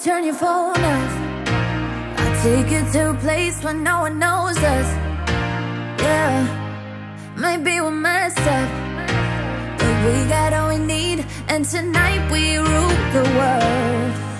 turn your phone off. I'll take you to a place where no one knows us. Yeah, maybe we're messed up, but we got all we need, and tonight we rule the world.